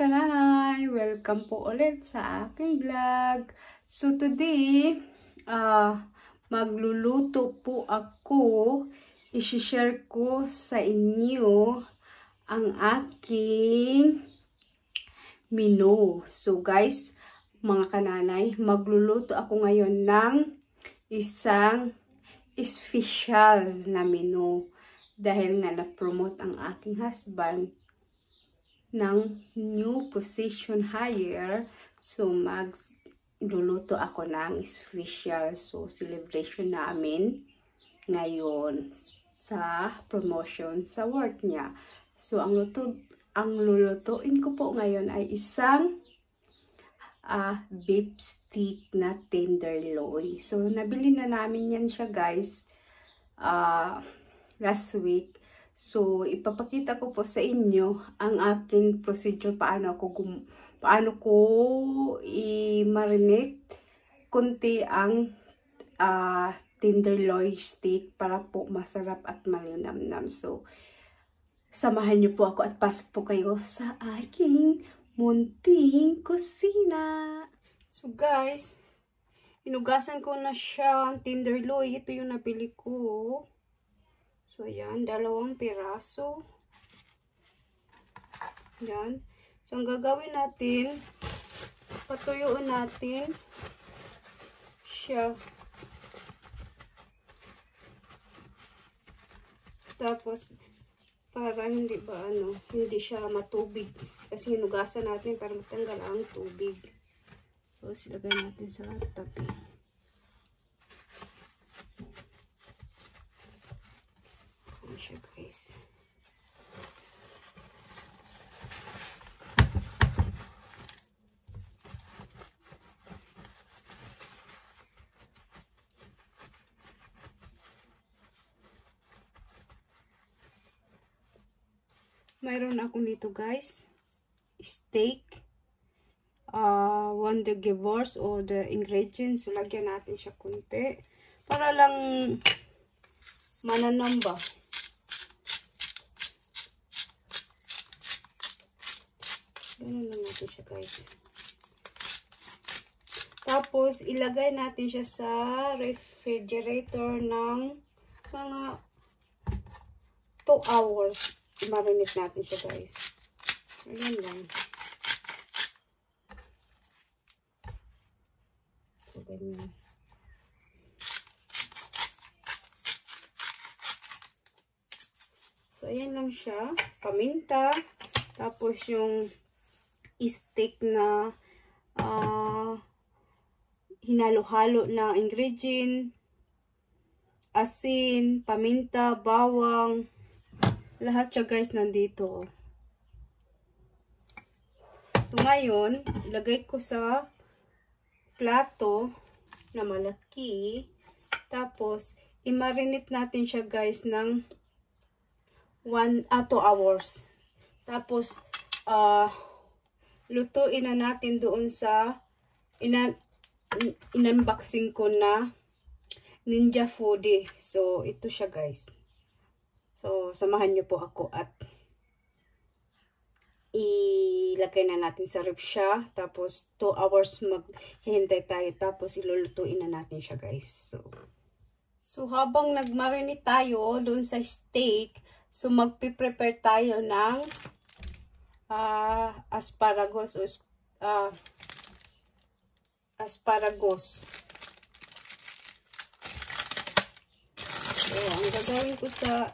kananay! Welcome po ulit sa aking vlog. So today, magluluto po ako. I-share ko sa inyo ang aking menu. So guys, mga kananay, magluluto ako ngayon ng isang special na menu. Dahil nga na-promote ang aking husband ng new position hire, so magluluto ako ng special, so celebration namin ngayon sa promotion sa work niya. So ang lulutuin ko po ngayon ay isang beef stick na tenderloin. So nabili na namin yan siya guys last week. So, ipapakita ko po sa inyo ang aking procedure, paano ko i-marinate konti ang tenderloin steak para po masarap at malinamnam. So, samahan niyo po ako at pasok po kayo sa aking munting kusina. So, guys, inugasan ko na siya ang tenderloin. Ito yung nabili ko. So, ayan, 2 piraso. Ayan. So, ang gagawin natin, patuyuin natin siya. Tapos, para hindi siya matubig. Kasi hinugasan natin para matanggal ang tubig. So, silagay natin sa tabi. Siya guys. Mayroon ako dito guys, steak, Wonder Givers o the ingredients. So, lagyan natin siya kunti para lang mananamba. Ganun lang natin siya guys. Tapos, ilagay natin siya sa refrigerator ng mga 2 hours. I-marinate natin siya guys. Ayan lang. So, ganyan. So, ayan lang siya. Paminta. Tapos, yung steak na hinalo-halo na ingredient, asin, paminta, bawang, lahat siya guys nandito. So ngayon, ilagay ko sa plato na malaki, tapos i-marinate natin siya guys ng 2 hours. Tapos lutuin na natin doon sa in-unboxing ko na Ninja Foodie. So, ito siya guys. So, samahan niyo po ako at ilagay na natin sa ref siya. Tapos, 2 hours maghihintay tayo. Tapos, ilulutuin na natin siya guys. So habang nagmarinate tayo doon sa steak, so magpiprepare tayo ng asparagus o asparagus. So, ang gagawin ko sa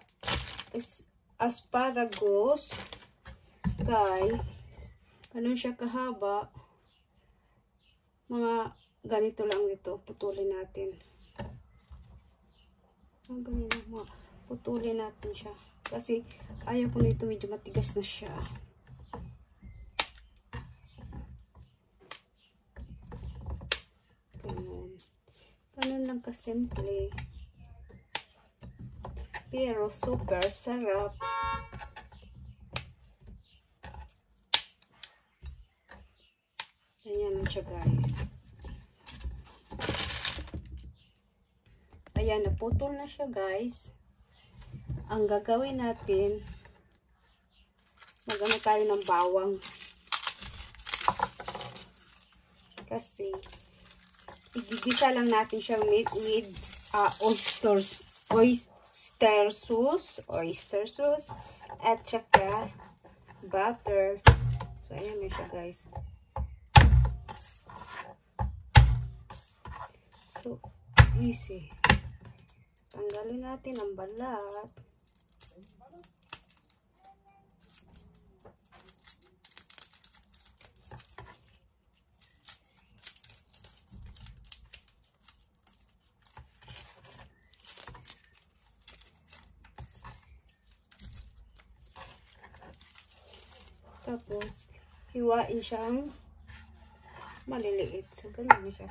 asparagus, guys, ganun siya kahaba. Mga ganito lang dito, putulin natin. Ganun lang, putulin natin siya. Kasi ayaw ko nito, medyo matigas na siya. Ganun lang kasimple. Pero super sarap. Ganyan lang siya guys. Ayan, naputol na siya guys. Ang gagawin natin, mag-ano tayo ng bawang. Kasi, igigisa lang natin siya with oyster sauce, at saka butter. So, ayan na siya, guys. So, easy. Tanggalin natin ang balat. Tapos, hiwain siyang maliliit. So, ganyan siya.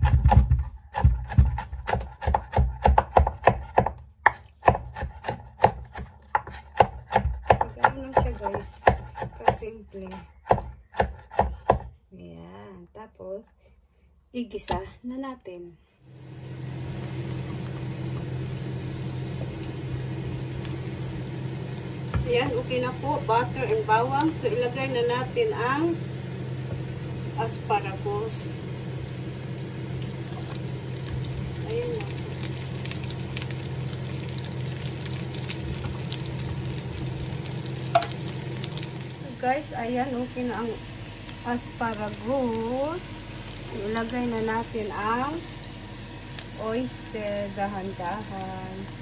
Ganyan lang siya, guys. Kasimple. Ayan. Tapos, igisa na natin. Ayan, okay na po. Butter and bawang. So, ilagay na natin ang asparagus. Ayan na. So, guys, ayan, okay na ang asparagus. So, ilagay na natin ang oyster. Dahan-dahan.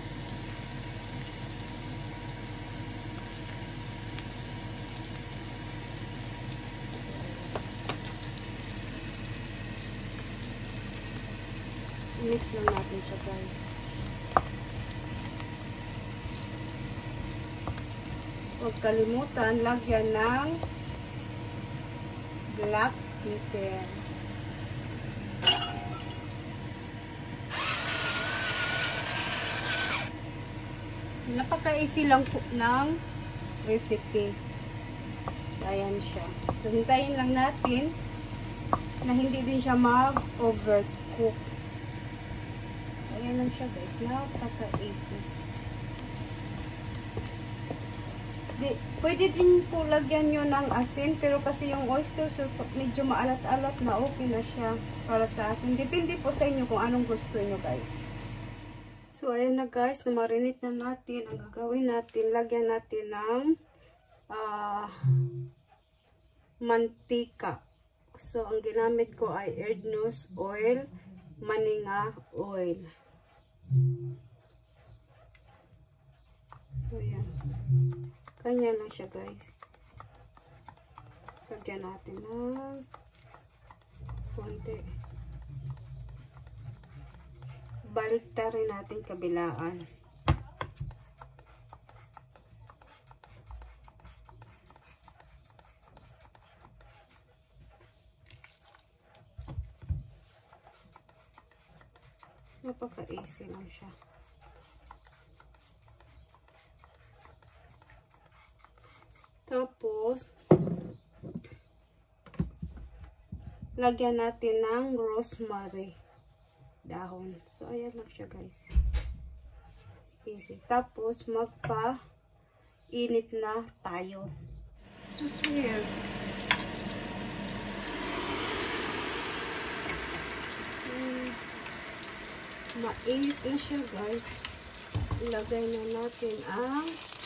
Mix lang natin siya, guys. Huwag kalimutan, lagyan ng black pepper. Napaka-easy lang po ng recipe. Ayan siya. So, hintayin lang natin na hindi din siya mag-overcook. Ayan lang siya, guys. Napaka-easy. Pwede din po lagyan nyo ng asin, pero kasi yung oyster sauce medyo maalat-alat na, okay na siya para sa asin. Depende po sa inyo kung anong gusto nyo, guys. So, ayan na, guys. Na-marinate na natin. Ang gagawin natin, lagyan natin ng mantika. So, ang ginamit ko ay Erdnuss oil, maninga oil. So, yan. Kanya lang siya, guys. Lagyan natin ng konti. Baliktarin natin kabilaan. Napaka-easy lang siya. Tapos, lagyan natin ng rosemary dahon. So, ayan lang siya, guys. Easy. Tapos, magpa-init na tayo. So, weird. Mainit na siya, guys. Ilagay na natin ang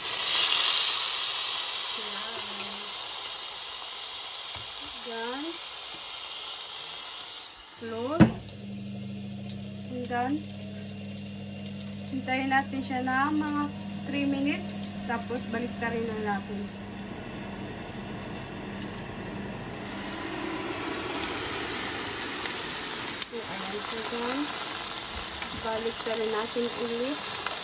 yan, close, and then hintayin natin siya na mga 3 minutes, tapos balik na rin na natin. So, ayan siya, guys. Balik na rin natin ulit.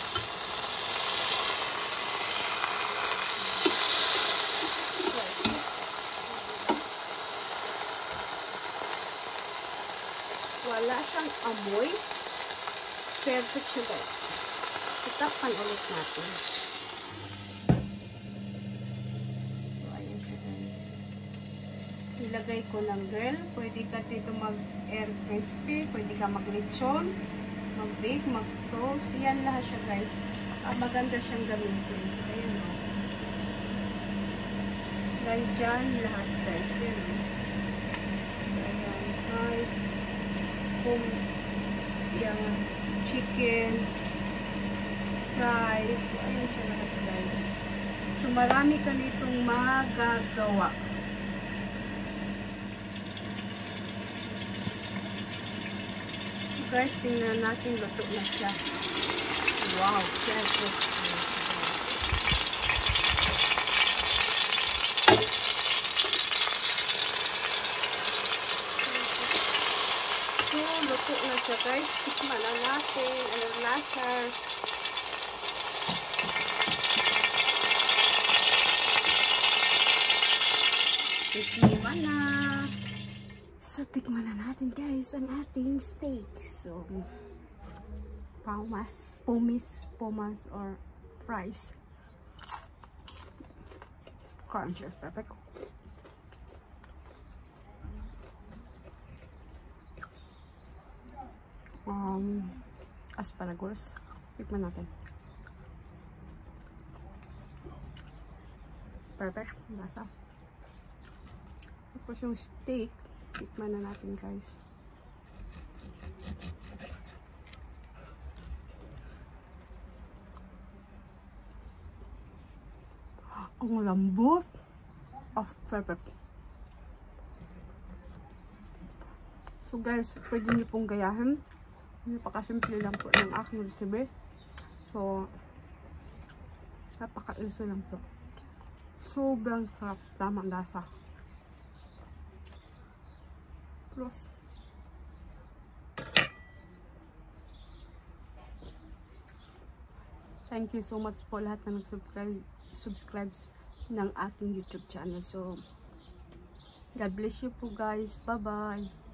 Wala siyang amoy. Perfect siya, guys. Itakpan ulit natin. So, ayan siya, guys. Ilagay ko ng grill. Pwede ka dito mag-air crispy. Pwede ka mag-lechon, mag-bake, mag-toast. Yan lahat siya, guys. Maganda siyang gamitin. So, ayan o. Dahil dyan lahat, guys. Yan. So, ayan. may yung chicken, fries. So, ayun siya lahat guys. So, marami ka nitong magagawa. So, guys, tingnan natin, luto na siya. Wow, perfect. So, luto na siya guys. Tikman na natin. Anong lasa? Tikman na. So, tikman na natin guys ang ating steak. So, pumas or fries. Crunch is perfect. Asparagus. Tikman natin. Perfect. Lasa. Tapos yung steak, tikman na natin guys. Ang lambot. Oh, perfect. So guys, pwede niyo pong gayahin. Napakasimple lang po ng aking recipe. So, napaka-easy lang po. Sobrang sarap. Tamang lasa. Plus, thank you so much po lahat na nag-subscribe ng aking YouTube channel. So, God bless you po guys. Bye-bye.